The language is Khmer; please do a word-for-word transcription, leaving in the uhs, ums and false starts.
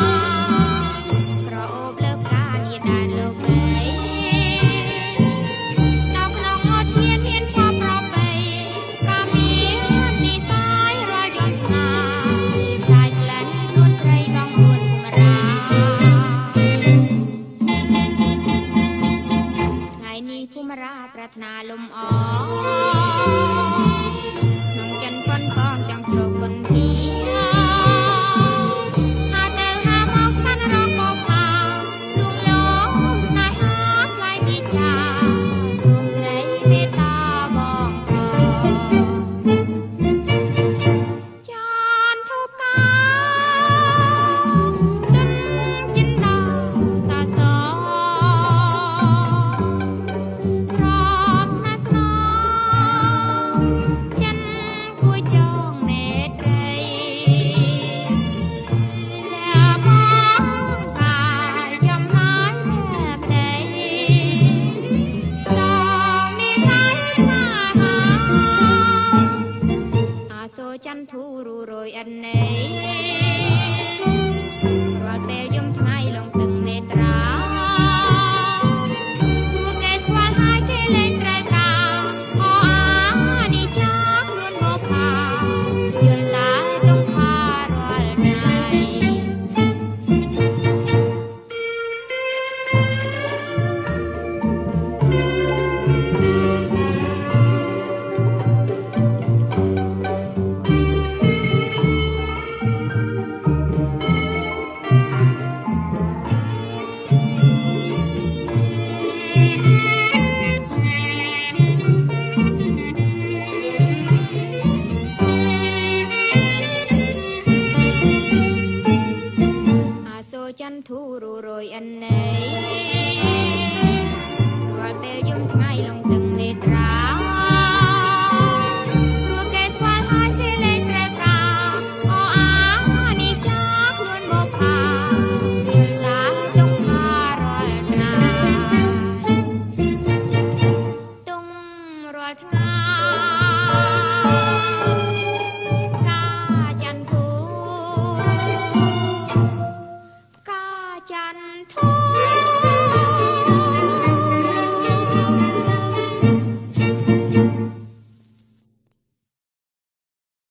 ក្រអូបលើផ្កាញាដានលោកអើយនៅក្នុងអឈានមានពណ៌ប្របីកាមាននិសាយរាល់យំថ្ងៃផ្សាយក្លិននួនស្រីបងនួនភូមិរាថ្ងៃនេះភូមិរាប្រាថ្នាលំអក្នុងចិនប៉ុនផងចង់ស្រោគុនពីចន្ទធូរូរយអណេរាល់ពេលយំថ្ងៃលងទឹកនេត្រាព្រោះគេស្គាល់ហើយគេលែងត្រូវការអអានិច្ចាខ្លួនមកផាយល់តែទុក្ខរាល់ថ្ងៃចន្ទធូរូរយអណេរាល់ពេលយំថ្ងៃលងទឹកនេត្រាព្រោះគេស្គាល់ហើយគេលែងត្រូវការអអានិច្ចាខ្លួនមកផាយល់តែទុក្ខរាល់ថ្ងៃទុំរាល់ថ្ងៃចន្ទធូ